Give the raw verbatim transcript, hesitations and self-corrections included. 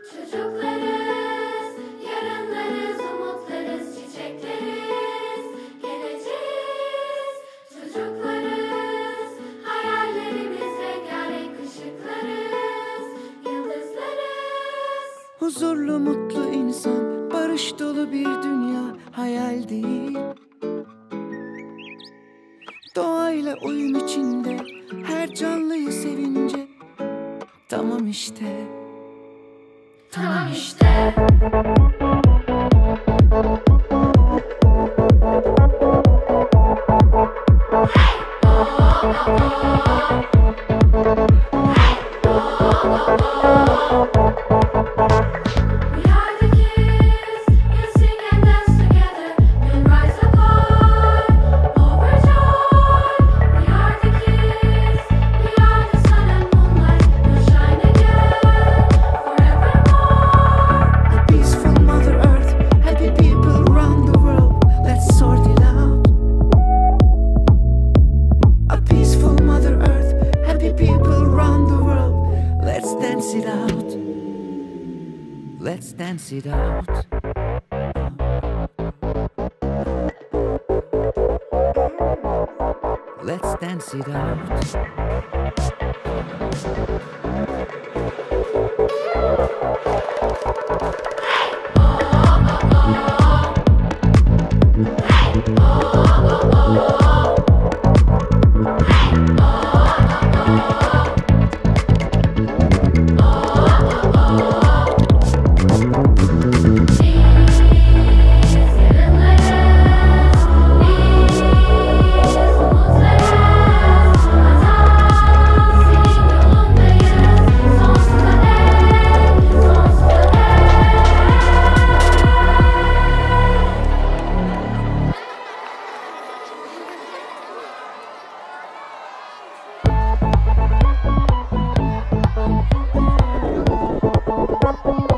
Çocuklarız, yarınlarız, umutlarız, çicekleriz. Geleceğiz, çocuklarız, hayallerimiz, rengarenk ışıklarız, yıldızlarız. Huzurlu mutlu insan, barış dolu bir dünya hayal değil. Doğayla uyum içinde, her canlıyı sevince. Tamam işte, tamam işte. Let's dance it out. Let's dance it out. Thank you.